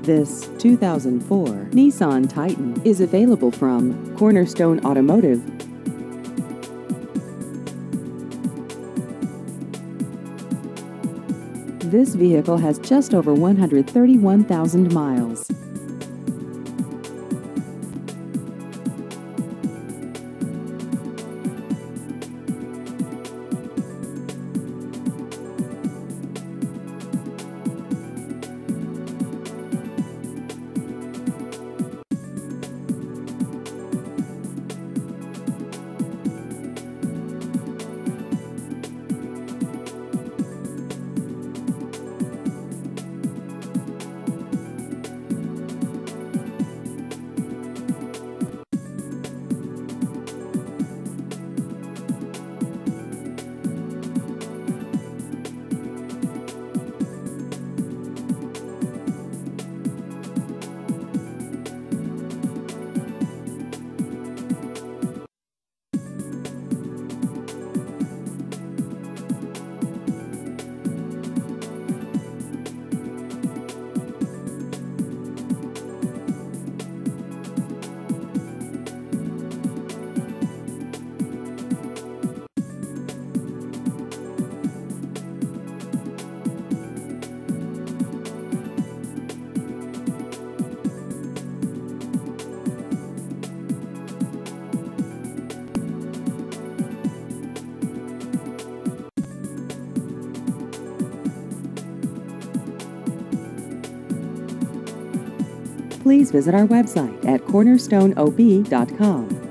This 2004 Nissan Titan is available from Cornerstone Automotive. This vehicle has just over 131,000 miles. Please visit our website at cornerstoneob.com.